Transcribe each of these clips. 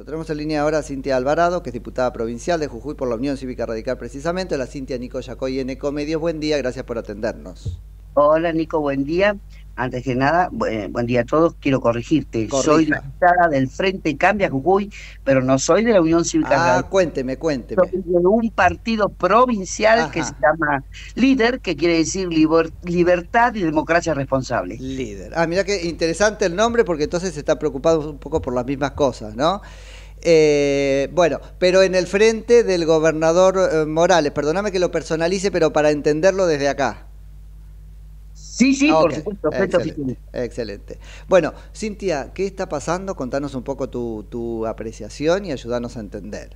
Perfecto. Tenemos en línea ahora a Cintia Alvarado, que es diputada provincial de Jujuy por la Unión Cívica Radical precisamente. Hola Cintia, Nico Yacoy en Ecomedios. Buen día, gracias por atendernos. Hola Nico, buen día. Antes que nada, buen día a todos. Quiero corregirte. Soy Corrija. diputada del Frente Cambia Jujuy, pero no soy de la Unión Cívica Ah, Radical. cuénteme, Soy cuénteme. de un partido provincial que se Ajá, llama LÍDER, que quiere decir Libertad y Democracia Responsable. líder. Ah, mira qué interesante el nombre porque entonces se está preocupado un poco por las mismas cosas, ¿no? Bueno, pero en el frente del gobernador Morales, perdóname que lo personalice, pero para entenderlo desde acá. Sí, sí, Ok, por supuesto, frente excelente, oficial. excelente. Bueno, Cintia, ¿qué está pasando? Contanos un poco tu apreciación y ayudarnos a entender.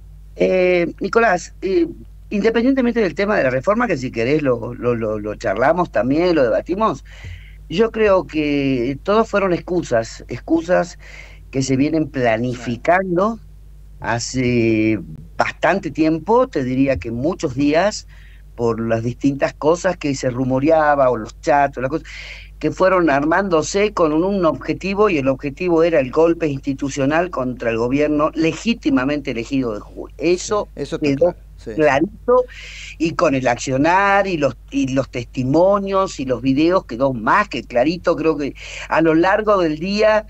Nicolás, independientemente del tema de la reforma, que si querés lo charlamos también, lo debatimos, yo creo que todos fueron excusas que se vienen Sí, planificando hace bastante tiempo, te diría que muchos días, por las distintas cosas que se rumoreaba, o los chats, o las cosas, que fueron armándose con un objetivo, y el objetivo era el golpe institucional contra el gobierno legítimamente elegido de Jujuy. sí, Eso eso está quedó claro. Sí, sí. clarito, y con el accionar y los testimonios y los videos quedó más que clarito. Creo que a lo largo del día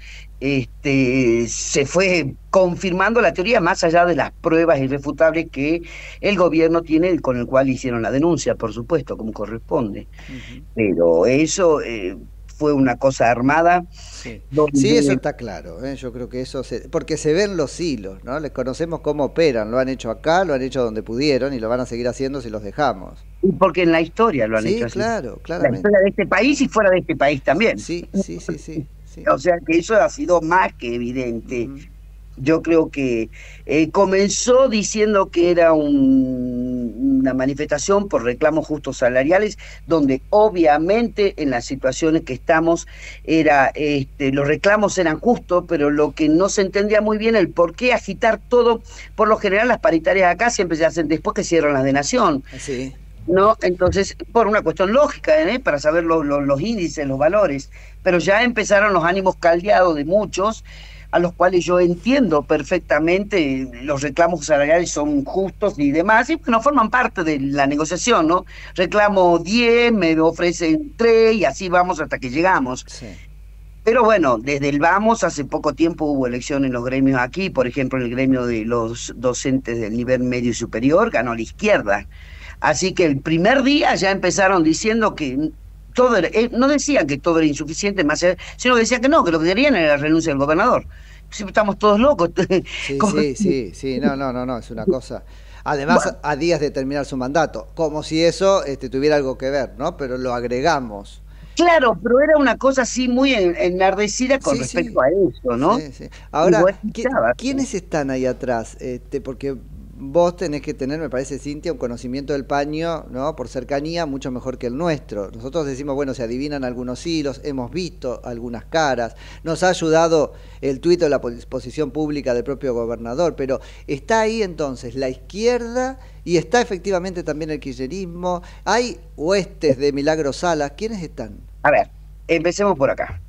se fue confirmando la teoría, más allá de las pruebas irrefutables que el gobierno tiene, con el cual hicieron la denuncia, por supuesto, como corresponde. Ujú. Pero eso fue una cosa armada Sí, sí, eso donde, está claro, ¿eh? Yo creo que porque se ven los hilos, ¿no? Les conocemos cómo operan, lo han hecho acá, lo han hecho donde pudieron y lo van a seguir haciendo si los dejamos. porque en la historia lo han hecho Sí, así, claro, la claramente. historia de este país y fuera de este país también. Sí, sí, sí, sí, sí. O sea que eso ha sido más que evidente. Ujú. Yo creo que comenzó diciendo que era una manifestación por reclamos justos salariales, donde obviamente en las situaciones que estamos los reclamos eran justos, pero lo que no se entendía muy bien el por qué agitar todo. Por lo general las paritarias acá siempre se hacen después que cierran las de Nación, Sí, ¿no? Entonces, por una cuestión lógica, para saber los índices, los valores, pero ya empezaron los ánimos caldeados de muchos, a los cuales yo entiendo perfectamente. Los reclamos salariales son justos y demás, y no forman parte de la negociación, ¿no? Reclamo 10, me ofrecen 3, y así vamos hasta que llegamos. sí. Pero bueno, desde el vamos, hace poco tiempo hubo elección en los gremios aquí, por ejemplo, en el gremio de los docentes del nivel medio y superior, ganó la izquierda. Así que el primer día ya empezaron diciendo que todo era, no decían que todo era insuficiente, sino que decían que no, que lo que querían era la renuncia del gobernador. Si estamos todos locos. Sí, Como- sí, sí, sí, no, no, no, no, es una cosa. Además, Bueno, a días de terminar su mandato, como si eso tuviera algo que ver, ¿no? Pero lo agregamos. claro, pero era una cosa así muy enardecida con Sí, respecto sí, a eso, ¿no? sí, sí. Y Ahora, vos escuchabas. ¿quiénes están ahí atrás? Porque vos tenés que tener, me parece, Cintia, un conocimiento del paño, ¿no? Por cercanía, mucho mejor que el nuestro. Nosotros decimos, bueno, se adivinan algunos hilos, hemos visto algunas caras, nos ha ayudado el tuit o la posición pública del propio gobernador, pero está ahí entonces la izquierda y está efectivamente también el kirchnerismo. Hay huestes de Milagro Salas, ¿quiénes están? A ver, empecemos por acá.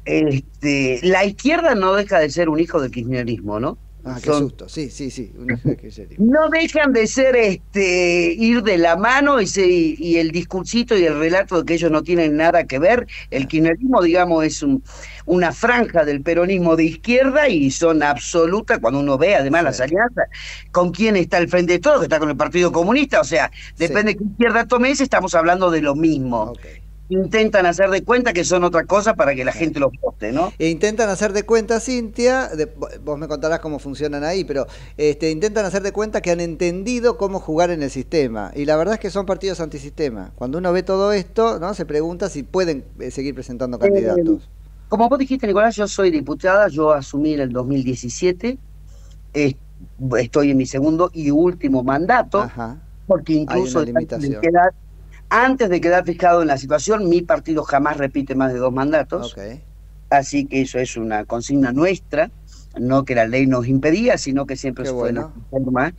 La izquierda no deja de ser un hijo del kirchnerismo, ¿no? Ah, qué Son susto. Sí, sí, sí, un hijo de kirchnerismo. No dejan de ser ir de la mano, y el discursito y el relato de que ellos no tienen nada que ver. El Ah, kirchnerismo, digamos, es una franja del peronismo de izquierda, y son absolutas cuando uno ve además sí, las alianzas, con quién está al frente de todo, que está con el Partido Comunista. O sea, sí, depende de qué izquierda tomes, estamos hablando de lo mismo. ok. Intentan hacer de cuenta que son otra cosa para que la Sí. gente los vote, ¿no? E intentan hacer de cuenta, Cintia, vos me contarás cómo funcionan ahí, pero intentan hacer de cuenta que han entendido cómo jugar en el sistema. Y la verdad es que son partidos antisistema. Cuando uno ve todo esto, ¿no? Se pregunta si pueden seguir presentando Eh, candidatos. Como vos dijiste, Nicolás, yo soy diputada. Yo asumí en el 2017. eh, Estoy en mi segundo y último mandato, Ajá, porque hay una incluso limitación. antes de quedar fijado en la situación, mi partido jamás repite más de 2 mandatos. Ok, Así que eso es una consigna nuestra, no que la ley nos impedía, sino que siempre qué fue bueno. nuestra forma.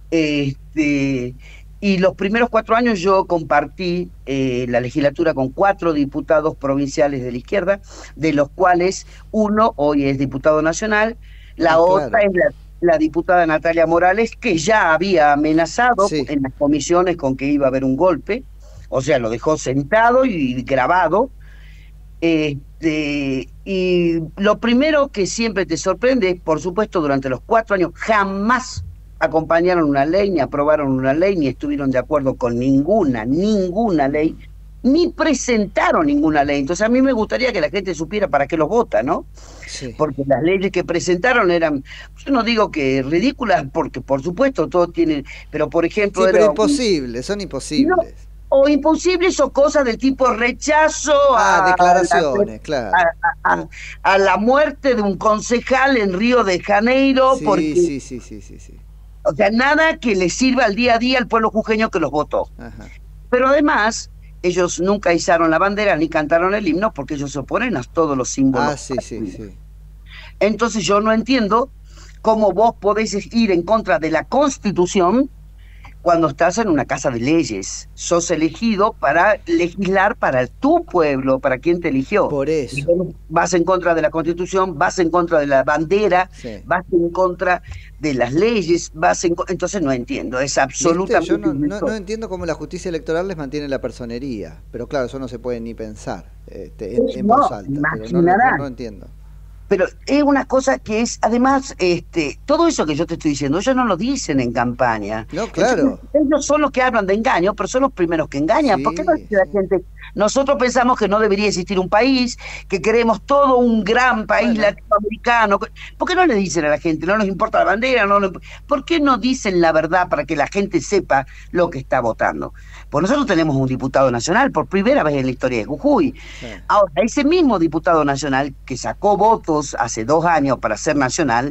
Este, y los primeros 4 años yo compartí la legislatura con 4 diputados provinciales de la izquierda, de los cuales uno hoy es diputado nacional, La otra claro. es la diputada Natalia Morales, que ya había amenazado Sí, en las comisiones con que iba a haber un golpe, o sea, lo dejó sentado y grabado. Y lo primero que siempre te sorprende es, por supuesto, durante los 4 años jamás acompañaron una ley, ni aprobaron una ley, ni estuvieron de acuerdo con ninguna ley, ni presentaron ninguna ley. Entonces a mí me gustaría que la gente supiera para qué los vota, ¿no? sí. Porque las leyes que presentaron eran, yo no digo que ridículas, porque por supuesto todos tienen, pero por ejemplo Sí, pero era imposibles, son no, imposibles. o imposibles o cosas del tipo rechazo Ah, a declaraciones, a, claro. a la muerte de un concejal en Río de Janeiro, Sí, porque, sí, sí, sí, sí, sí. o sea, nada que le sirva al día a día al pueblo jujeño que los votó. Ajá. Pero además, ellos nunca izaron la bandera ni cantaron el himno porque ellos se oponen a todos los símbolos. Ah, sí, sí, sí. Entonces yo no entiendo cómo vos podés ir en contra de la Constitución cuando estás en una casa de leyes. Sos elegido para legislar para tu pueblo, para quien te eligió. Por Y eso. vos vas en contra de la Constitución, vas en contra de la bandera, Sí. vas en contra de las leyes, entonces no entiendo, es ¿Viste? Yo absolutamente no irrisorio. entiendo cómo la justicia electoral les mantiene la personería. Pero claro, eso no se puede ni pensar en voz No, alta. Pero no imaginarás. entiendo. Pero es una cosa que es, además, todo eso que yo te estoy diciendo, ellos no lo dicen en campaña. No, Entonces, claro. ellos son los que hablan de engaño, pero son los primeros que engañan. ¿Por qué no Sí, dice la sí. gente? Nosotros pensamos que no debería existir un país, que queremos todo un gran país Bueno, latinoamericano. ¿Por qué no le dicen a la gente? No nos importa la bandera, ¿por qué no dicen la verdad para que la gente sepa lo que está votando? Pues nosotros tenemos un diputado nacional por primera vez en la historia de Jujuy. sí. Ahora, ese mismo diputado nacional que sacó votos hace 2 años para ser nacional,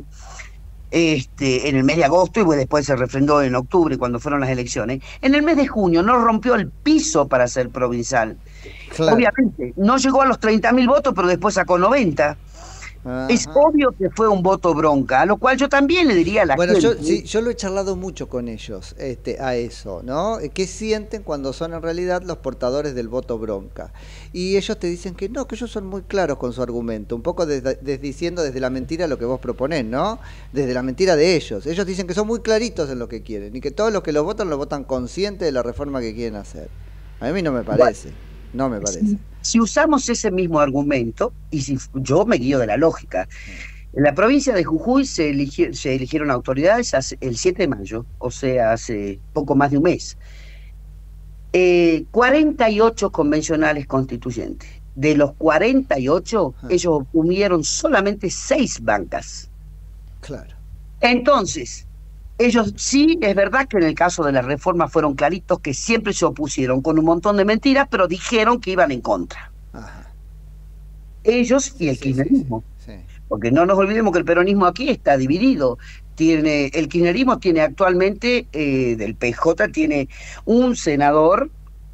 en el mes de agosto y después se refrendó en octubre cuando fueron las elecciones, en el mes de junio no rompió el piso para ser provincial. Claro. Obviamente, no llegó a los 30.000 votos, pero después sacó 90. Es Ajá. obvio que fue un voto bronca, a lo cual yo también le diría a la Bueno, gente. yo lo he charlado mucho con ellos, a eso, ¿no? ¿Qué sienten cuando son en realidad los portadores del voto bronca? Y ellos te dicen que no, que ellos son muy claros con su argumento, un poco diciendo desde la mentira lo que vos proponés, ¿no? Desde la mentira de ellos. Ellos dicen que son muy claritos en lo que quieren y que todos los que lo votan conscientes de la reforma que quieren hacer. A mí no me parece, no me parece. Si usamos ese mismo argumento, y si yo me guío de la lógica, en la provincia de Jujuy se eligieron autoridades el 7 de mayo, o sea, hace poco más de un mes. 48 convencionales constituyentes. De los 48, Ah, ellos obtuvieron solamente 6 bancas. claro. Entonces, ellos sí, es verdad que en el caso de la reforma fueron claritos que siempre se opusieron con un montón de mentiras, pero dijeron que iban en contra. Ajá. Ellos y Sí, el sí, sí, sí, kirchnerismo. sí. Porque no nos olvidemos que el peronismo aquí está dividido. El kirchnerismo tiene actualmente, del PJ, tiene un senador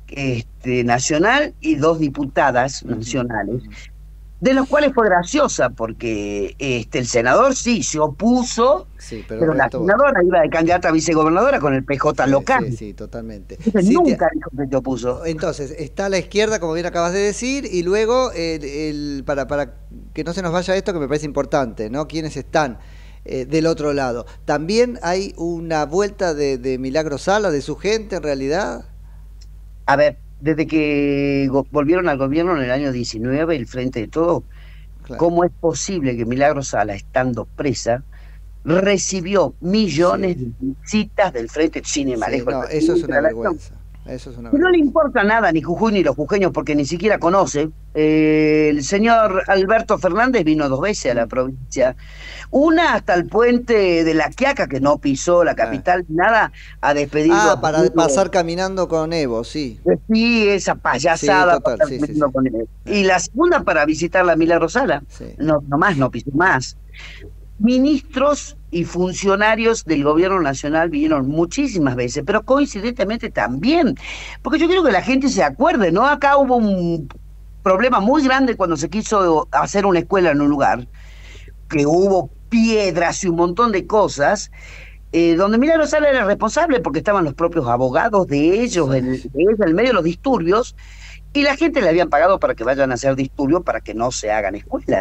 nacional y 2 diputadas Ujú, nacionales, ujú. de los cuales fue graciosa, porque el senador sí se opuso, Sí, pero el pero la resto votó. senadora iba de candidata a vicegobernadora con el PJ Sí, local. sí, sí, totalmente. Entonces Cintia, nunca dijo que se opuso. entonces, está a la izquierda, como bien acabas de decir, y luego, para que no se nos vaya esto, que me parece importante, ¿no? ¿Quiénes están del otro lado? ¿También hay una vuelta de Milagro Sala, de su gente, en realidad? A ver, desde que volvieron al gobierno en el año 19, el Frente de Todo, Claro. ¿cómo es posible que Milagro Sala, estando presa, recibió millones Sí, de visitas del Frente, sin ir más sí, lejos, el no, eso es presidente una de la Nación? vergüenza. Eso es una Que no le vergüenza. importa nada ni Jujuy ni los jujeños porque ni siquiera conoce. El señor Alberto Fernández vino 2 veces a la Mm, provincia. Una hasta el puente de La Quiaca, que no pisó la claro. capital, nada, a despedir Ah, los para amigos. pasar caminando con Evo, sí. Sí, esa Sí, payasada para total, estar sí, sí, metiendo sí. con él. Y Eh, la segunda para visitar la Milagro Sala. sí. No, no más, no pisó más. Ministros y funcionarios del gobierno nacional vinieron muchísimas veces, pero coincidentemente también, porque yo quiero que la gente se acuerde, ¿no? Acá hubo un problema muy grande cuando se quiso hacer una escuela en un lugar, que hubo piedras y un montón de cosas, donde Milagro Sala era responsable porque estaban los propios abogados de ellos, Sí. de ella, en medio de los disturbios, y la gente le habían pagado para que vayan a hacer disturbios para que no se hagan escuelas.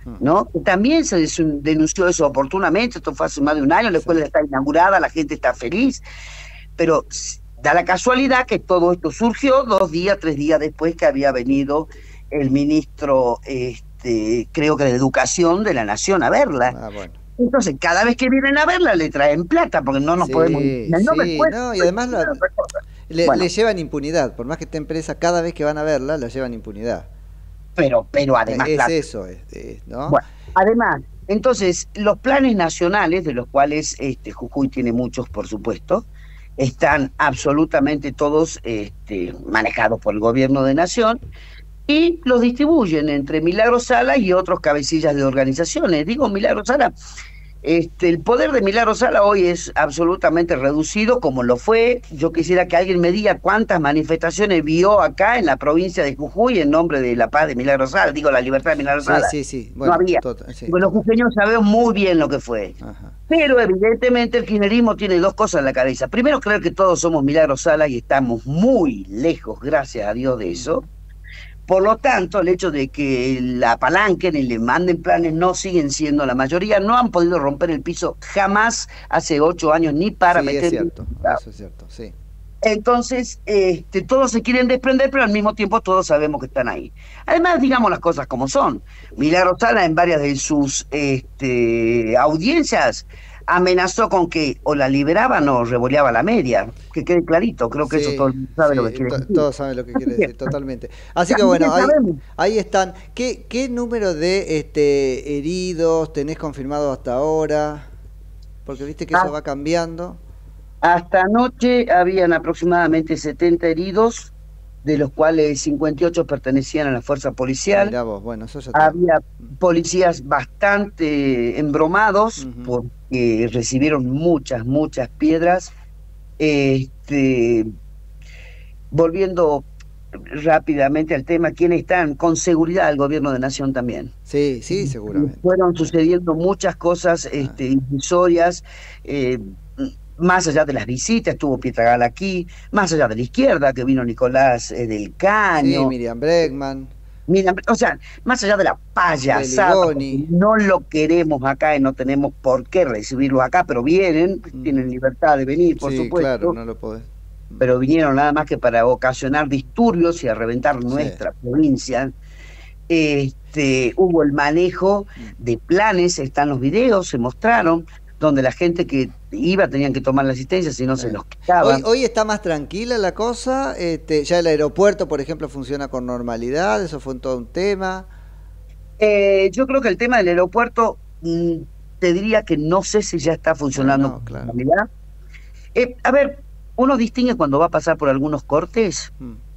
¿no? También se denunció eso oportunamente, esto fue hace más de un año, la escuela está inaugurada, la gente está feliz, pero da la casualidad que todo esto surgió 2 días, 3 días después que había venido el ministro, creo que de Educación de la Nación a verla. Ah, bueno. Entonces, cada vez que vienen a verla le traen plata, porque no nos podemos... No, y además le llevan impunidad, por más que esté empresa, cada vez que van a verla, la llevan impunidad. Pero además... Es eso, ¿no? Bueno, además, entonces, los planes nacionales, de los cuales Jujuy tiene muchos, por supuesto, están absolutamente todos manejados por el gobierno de Nación, y los distribuyen entre Milagro Sala y otros cabecillas de organizaciones. Digo, Milagro Sala, el poder de Milagro Sala hoy es absolutamente reducido, como lo fue. Yo quisiera que alguien me diga cuántas manifestaciones vio acá en la provincia de Jujuy en nombre de la paz de Milagro Sala, digo, la libertad de Milagro Sala. Sí. Bueno, no había. Los jujeños sabemos muy bien lo que fue. Ajá. Pero evidentemente el kirchnerismo tiene 2 cosas en la cabeza. Primero, creer que todos somos Milagro Sala y estamos muy lejos, gracias a Dios, de eso. Por lo tanto, el hecho de que la apalanquen y le manden planes no siguen siendo la mayoría, no han podido romper el piso jamás hace 8 años ni para meter... Es cierto, eso es cierto, sí. Entonces, todos se quieren desprender, pero al mismo tiempo todos sabemos que están ahí. Además, digamos las cosas como son. Milagro Sala, en varias de sus audiencias, amenazó con que o la liberaban o revoleaba la media. Que quede clarito, creo que eso todos saben lo que quiere decir. Todos saben lo que quiere decir, totalmente. Así que bueno, ahí están. ¿Qué número de heridos tenés confirmado hasta ahora? Porque viste que eso va cambiando. Hasta anoche habían aproximadamente 70 heridos, de los cuales 58 pertenecían a la fuerza policial. Mirá vos, bueno, eso ya había policías bastante embromados, porque recibieron muchas piedras. Volviendo rápidamente al tema, ¿quiénes están? Con seguridad el gobierno de Nación también. Sí, seguramente. Fueron sucediendo muchas cosas incisorias, más allá de las visitas, estuvo Pietragal aquí, más allá de la izquierda, que vino Nicolás del Caño. Sí, Miriam Bregman. O sea, más allá de la payasada, no lo queremos acá y no tenemos por qué recibirlos acá, pero vienen, tienen libertad de venir, por supuesto. Claro, no lo podés. Pero vinieron nada más que para ocasionar disturbios y a reventar nuestra provincia. Hubo el manejo de planes, están los videos, se mostraron, donde la gente que iba tenían que tomar la asistencia, si no se los quitaban. Hoy está más tranquila la cosa, ya el aeropuerto, por ejemplo, funciona con normalidad, eso fue todo un tema. Yo creo que el tema del aeropuerto, te diría que no sé si ya está funcionando con normalidad. A ver, uno distingue cuando va a pasar por algunos cortes,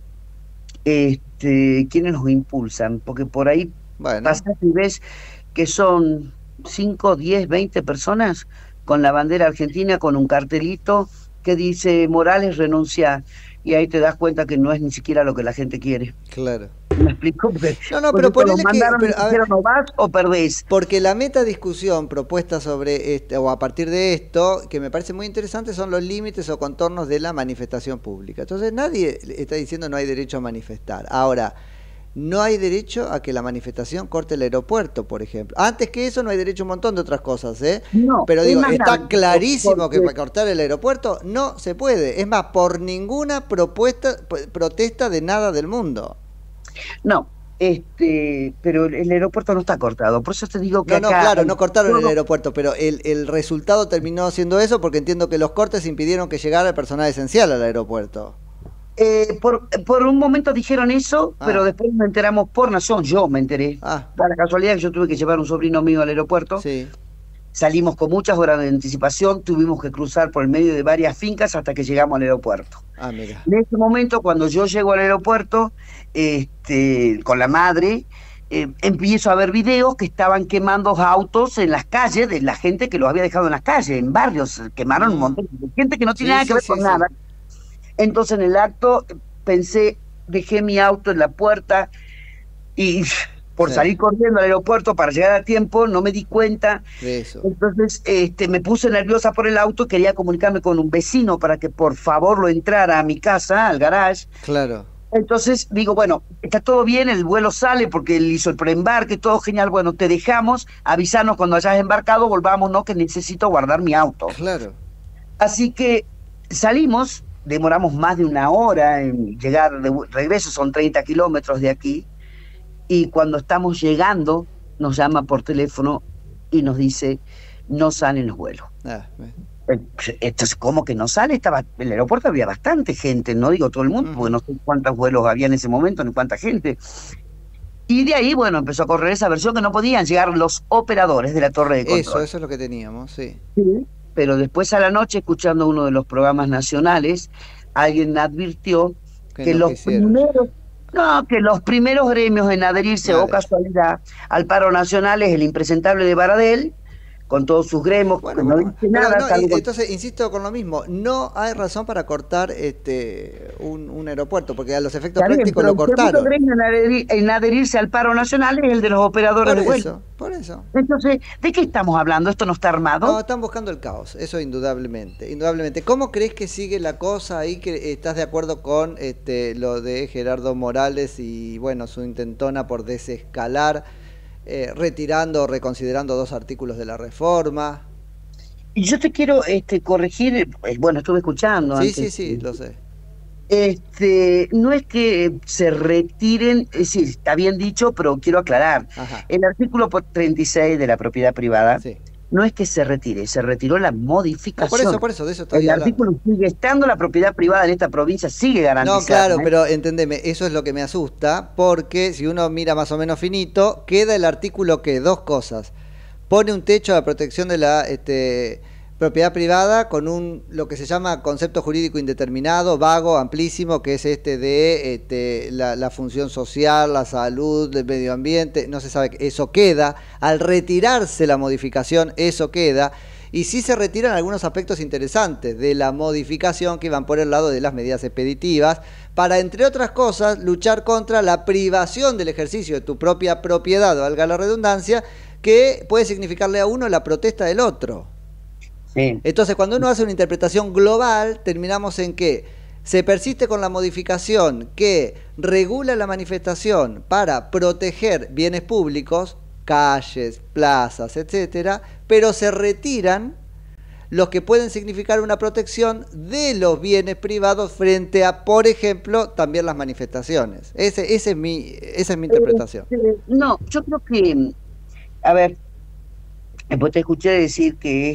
quiénes los impulsan, porque por ahí pasas y ves que son 5, 10, 20 personas con la bandera argentina, con un cartelito que dice Morales renuncia, y ahí te das cuenta que no es ni siquiera lo que la gente quiere. Claro. ¿Me explico? Porque, pero ponele no vas o perdés. Porque la meta discusión propuesta sobre o a partir de esto, que me parece muy interesante, son los límites o contornos de la manifestación pública. Entonces nadie está diciendo no hay derecho a manifestar. Ahora, no hay derecho a que la manifestación corte el aeropuerto, por ejemplo. Antes que eso no hay derecho a un montón de otras cosas, No, pero digo, está clarísimo que para cortar el aeropuerto no se puede. Es más, por ninguna protesta de nada del mundo. No, pero el aeropuerto no está cortado, por eso te digo que claro, no cortaron el aeropuerto, pero el resultado terminó siendo eso, porque entiendo que los cortes impidieron que llegara el personal esencial al aeropuerto. Por un momento dijeron eso, pero después nos enteramos por Nación, yo me enteré, por la casualidad que yo tuve que llevar a un sobrino mío al aeropuerto. Sí. Salimos con muchas horas de anticipación, tuvimos que cruzar por el medio de varias fincas hasta que llegamos al aeropuerto. Mira. En ese momento, cuando yo llego al aeropuerto, con la madre, empiezo a ver videos que estaban quemando autos en las calles, de la gente que los había dejado en las calles, en barrios, quemaron un montón de gente que no tiene nada que ver con nada. Entonces en el acto pensé, dejé mi auto en la puerta y por salir corriendo al aeropuerto para llegar a tiempo, no me di cuenta. Eso. Entonces me puse nerviosa por el auto, quería comunicarme con un vecino para que por favor lo entrara a mi casa, al garage. Claro. Entonces digo, bueno, está todo bien, el vuelo sale porque él hizo el preembarque, todo genial, bueno, te dejamos, avísanos cuando hayas embarcado, volvamos, no, que necesito guardar mi auto. Claro. Así que salimos, demoramos más de una hora en llegar de regreso, son 30 kilómetros de aquí, y cuando estamos llegando, nos llama por teléfono y nos dice, no salen los vuelos. Ah, Entonces, ¿cómo que no sale? En el aeropuerto había bastante gente, no digo todo el mundo, porque no sé cuántos vuelos había en ese momento, ni cuánta gente. Y de ahí, bueno, empezó a correr esa versión que no podían llegar los operadores de la torre de control. eso es lo que teníamos, sí. Sí. Pero después a la noche, escuchando uno de los programas nacionales, alguien advirtió Que que no los quisieron. primeros, no, que los primeros gremios en adherirse, o Vale. casualidad, al paro nacional es el impresentable de Baradel, con todos sus gremios, que Bueno, no bueno, dice pero nada, no, salvo entonces insisto con lo mismo, no hay razón para cortar un aeropuerto, porque a los efectos está bien, prácticos pero lo el segundo cortaron. gremio en adherirse al paro nacional es el de los operadores Por de vuelo. eso, por eso. Entonces, ¿de qué estamos hablando? ¿Esto no está No, armado? están buscando el caos, eso indudablemente, indudablemente. ¿Cómo crees que sigue la cosa ahí? Que estás de acuerdo con lo de Gerardo Morales y bueno, su intentona por desescalar, retirando o reconsiderando 2 artículos de la reforma? Y yo te quiero corregir, bueno, estuve escuchando Sí, antes. sí, sí, lo sé. No es que se retiren, sí, está bien dicho, pero quiero aclarar. Ajá, El artículo 36 de la propiedad privada sí. no es que se retire, se retiró la No, modificación. por eso, de eso estoy El hablando. artículo sigue estando, la propiedad privada en esta provincia sigue No, garantizada, claro, ¿eh? pero entendeme, eso es lo que me asusta, porque si uno mira más o menos finito, queda el artículo que 2 cosas. Pone un techo a la protección de la propiedad privada con lo que se llama concepto jurídico indeterminado, vago, amplísimo, que es la función social, la salud, el medio ambiente, no se sabe, eso queda. Al retirarse la modificación, eso queda. Y sí se retiran algunos aspectos interesantes de la modificación que van por el lado de las medidas expeditivas para, entre otras cosas, luchar contra la privación del ejercicio de tu propia propiedad, valga la redundancia, que puede significarle a uno la protesta del otro. Sí. Entonces, cuando uno hace una interpretación global, terminamos en que se persiste con la modificación que regula la manifestación para proteger bienes públicos, calles, plazas, etcétera, pero se retiran los que pueden significar una protección de los bienes privados frente a, por ejemplo, también las manifestaciones. Esa es mi interpretación. No, yo creo que, a ver, pues te escuché decir que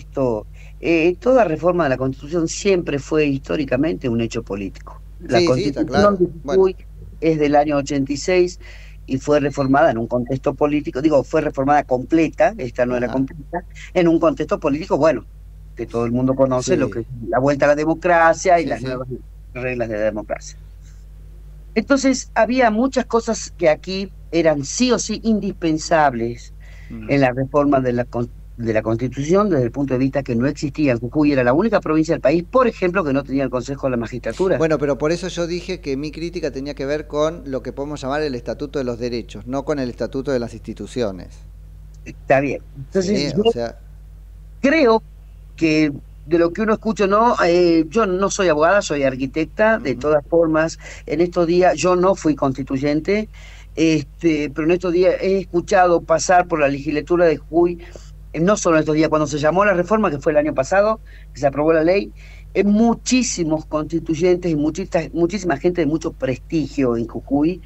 toda reforma de la Constitución siempre fue históricamente un hecho político. La Sí, sí, está claro. Constitución de Bueno, Jujuy es del año 86 y fue reformada en un contexto político, digo, fue reformada completa, esta no era ajá, completa, en un contexto político, bueno, que todo el mundo conoce, lo que sí, es la vuelta a la democracia y sí, las sí. nuevas reglas de la democracia. Entonces, había muchas cosas que aquí eran sí o sí indispensables Mm. en la reforma de la Constitución, desde el punto de vista que no existía. Jujuy era la única provincia del país, por ejemplo, que no tenía el Consejo de la Magistratura. Bueno, pero por eso yo dije que mi crítica tenía que ver con lo que podemos llamar el Estatuto de los Derechos, no con el Estatuto de las Instituciones. Está bien. Sí, Entonces, o yo sea, creo que de lo que uno escucha, no, yo no soy abogada, soy arquitecta, de ujú. todas formas, en estos días yo no fui constituyente, pero en estos días he escuchado pasar por la legislatura de Jujuy, no solo en estos días, cuando se llamó la reforma, que fue el año pasado, que se aprobó la ley, muchísimos constituyentes y muchísima gente de mucho prestigio en Jujuy,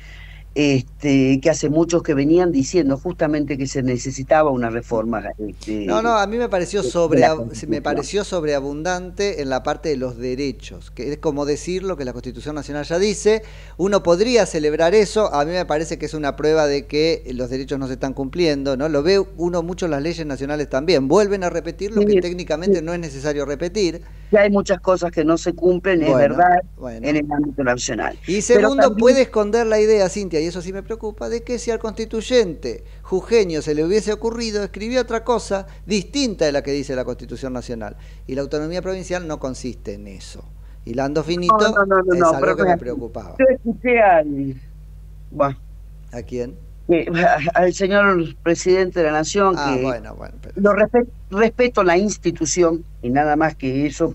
que hace muchos que venían diciendo justamente que se necesitaba una reforma No, no, a mí de la me Constitución. pareció sobreabundante en la parte de los derechos, que es como decir lo que la Constitución Nacional ya dice. Uno podría celebrar eso, a mí me parece que es una prueba de que los derechos no se están cumpliendo, ¿no? Lo ve uno mucho en las leyes nacionales también, vuelven a repetir lo que Sí, técnicamente sí, no es necesario repetir. ya hay muchas cosas que no se cumplen, es Bueno, verdad, en bueno. el ámbito nacional. Y Pero segundo, también puede esconder la idea, Cintia, y eso sí me preocupa, de que si al constituyente jujeño se le hubiese ocurrido escribir otra cosa distinta de la que dice la Constitución Nacional. Y la autonomía provincial no consiste en eso. Hilando finito es pero algo que me preocupaba. yo escuché bueno, ¿A quién? al señor presidente de la Nación Ah, que bueno, pero... respeto la institución y nada más que eso,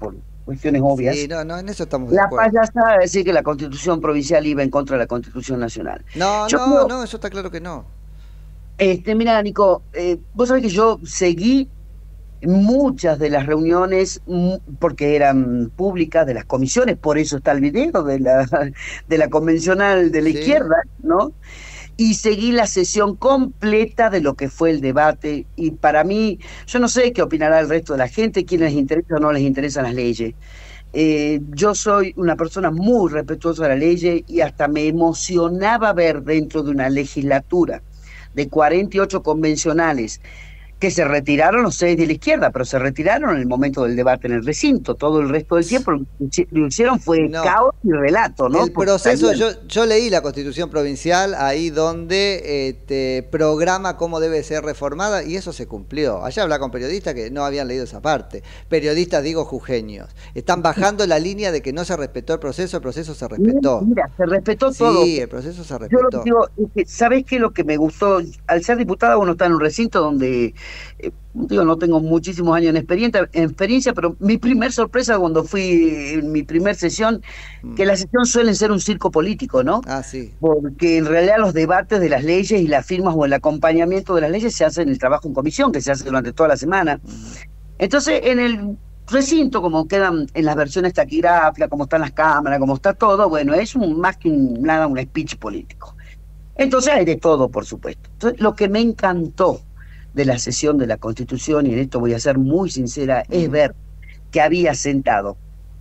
cuestiones obvias. Sí, no, no, en eso estamos de La acuerdo. payasada de decir que la Constitución provincial iba en contra de la Constitución nacional. No, Yo no, creo, no, eso está claro que no. mira, Nico, vos sabés que yo seguí muchas de las reuniones, porque eran públicas, de las comisiones, por eso está el video de la convencional de la Sí. izquierda, ¿no? Y seguí la sesión completa de lo que fue el debate. Y para mí, yo no sé qué opinará el resto de la gente, quién les interesa o no les interesan las leyes. Yo soy una persona muy respetuosa de la ley y hasta me emocionaba ver dentro de una legislatura de 48 convencionales que se retiraron los 6 de la izquierda, pero se retiraron en el momento del debate en el recinto. Todo el resto del tiempo lo hicieron fue No. caos y relato, ¿no? El Porque proceso, salían. yo leí la Constitución Provincial ahí donde te programa cómo debe ser reformada y eso se cumplió. Allá hablaba con periodistas que no habían leído esa parte. Periodistas, digo, jujeños. Están bajando la línea de que no se respetó el proceso se respetó. Mira, se respetó todo. Sí, el proceso se Yo lo que respetó. digo es que, ¿sabés qué? Lo que me gustó, al ser diputada uno está en un recinto donde, digo, no tengo muchísimos años en experiencia, pero mi primer sorpresa cuando fui en mi primer sesión, Mm. que la sesión suele ser un circo político, ¿no? Ah, sí. Porque en realidad los debates de las leyes y las firmas o el acompañamiento de las leyes se hace en el trabajo en comisión, que se hace durante toda la semana. Ujú. Entonces, en el recinto, como quedan en las versiones taquigráficas, como están las cámaras, como está todo, bueno, es más que nada un speech político. Entonces hay de todo, por supuesto. Entonces, lo que me encantó de la sesión de la Constitución, y en esto voy a ser muy sincera, es Ujú. ver que había sentado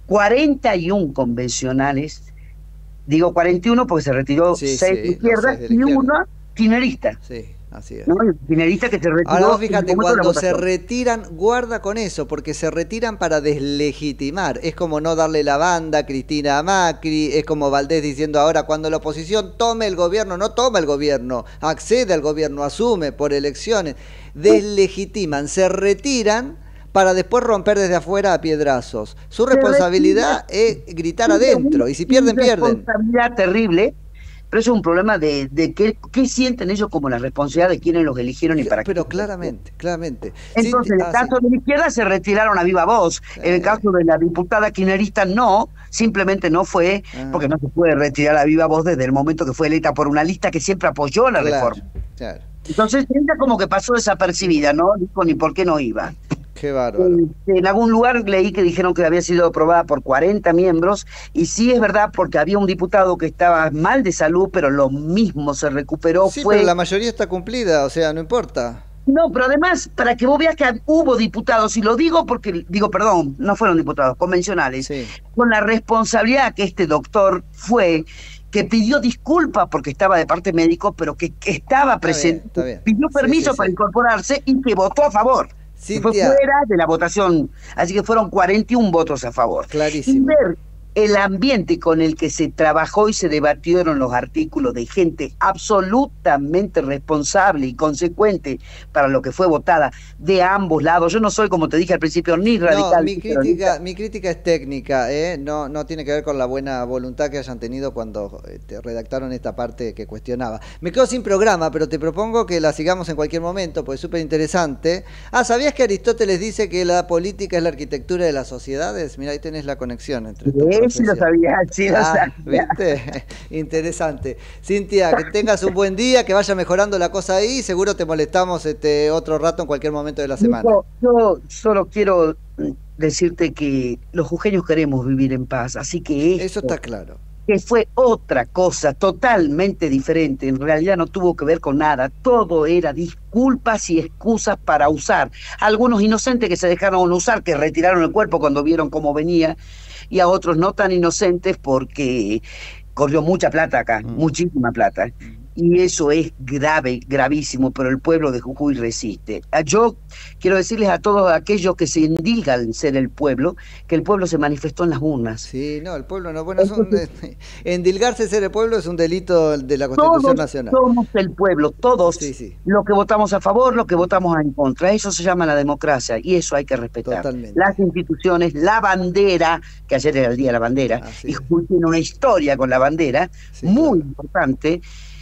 41 convencionales, digo 41 porque se retiró Sí, 6 de sí, los izquierda 6 de la y izquierda. una kirchnerista, Sí, así es. ¿no? El kirchnerista que se Ahora vos retiró en el fíjate, momento de la cuando se votación. retiran, guarda con eso, porque se retiran para deslegitimar. Es como no darle la banda a Cristina a Macri, es como Valdés diciendo ahora, cuando la oposición tome el gobierno, no toma el gobierno, accede al gobierno, asume por elecciones, deslegitiman, se retiran para después romper desde afuera a piedrazos. Su Se retira responsabilidad es gritar tiene adentro, una y si pierden, pierden. irresponsabilidad terrible, pero eso es un problema de qué sienten ellos como la responsabilidad de quienes los eligieron y para qué. Pero claramente, claramente. Entonces, en el Sí. caso de la izquierda se retiraron a viva voz. En el Eh, caso de la diputada kirchnerista no, simplemente no fue, ah, porque no se puede retirar a viva voz desde el momento que fue electa por una lista que siempre apoyó la claro, reforma. claro. Entonces, sienta como que pasó desapercibida, ¿no? Dijo ni por qué no iba. Qué bárbaro. En algún lugar leí que dijeron que había sido aprobada por 40 miembros, y sí es verdad porque había un diputado que estaba mal de salud, pero lo mismo se recuperó, Sí, pero la fue. mayoría está cumplida, o sea, no importa. No, pero además, para que vos veas que hubo diputados, y lo digo porque, digo, perdón, no fueron diputados, convencionales, Sí. con la responsabilidad que este doctor fue, que pidió disculpas porque estaba de parte médico, pero que estaba Está bien, presente, está bien. pidió Sí, sí, permiso para sí. incorporarse y que votó a favor. Que fue Cintia, fuera de la votación, así que fueron 41 votos a favor. Y clarísimo. ver el ambiente con el que se trabajó y se debatieron los artículos de gente absolutamente responsable y consecuente para lo que fue votada de ambos lados. Yo no soy, como te dije al principio, ni No, radical ni peronista. mi crítica es técnica, ¿eh? No, no tiene que ver con la buena voluntad que hayan tenido cuando redactaron esta parte que cuestionaba. Me quedo sin programa, pero te propongo que la sigamos en cualquier momento, porque es súper interesante. Ah, ¿sabías que Aristóteles dice que la política es la arquitectura de las sociedades? Mira, ahí tenés la conexión entre tu Sí lo profesión. sabía, sí lo Ah, sabía. ¿viste? Interesante. Cintia, que tengas un buen día, que vaya mejorando la cosa ahí. Seguro te molestamos otro rato en cualquier momento de la semana. Nico, yo solo quiero decirte que los jujeños queremos vivir en paz, así que Eso esto, está claro. que fue otra cosa totalmente diferente, en realidad no tuvo que ver con nada, todo era disculpas y excusas para usar. Algunos inocentes que se dejaron usar, que retiraron el cuerpo cuando vieron cómo venía, y a otros no tan inocentes porque corrió mucha plata acá, Mm. muchísima plata. Mm. Y eso es grave, gravísimo, pero el pueblo de Jujuy resiste. Yo quiero decirles a todos aquellos que se indilgan ser el pueblo, que el pueblo se manifestó en las urnas. Sí, no, el pueblo no. Bueno, Entonces, endilgarse ser el pueblo es un delito de la Constitución todos Nacional. somos el pueblo, Sí, todos, sí, los que votamos a favor, los que votamos en contra. Eso se llama la democracia y eso hay que respetar. totalmente. Las instituciones, la bandera, que ayer era el Día de la Bandera, Así y es. Jujuy tiene una historia con la bandera Sí, muy claro. importante,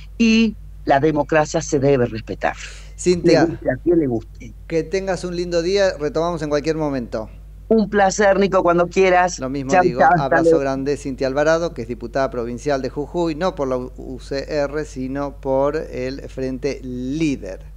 y la democracia se debe respetar. Le Cintia, guste a quien le guste. que tengas un lindo día. Retomamos en cualquier momento. Un placer, Nico, cuando quieras. Lo mismo Chau, digo, chau, hasta abrazo luego. grande, Cintia Alvarado, que es diputada provincial de Jujuy, no por la UCR, sino por el Frente Líder.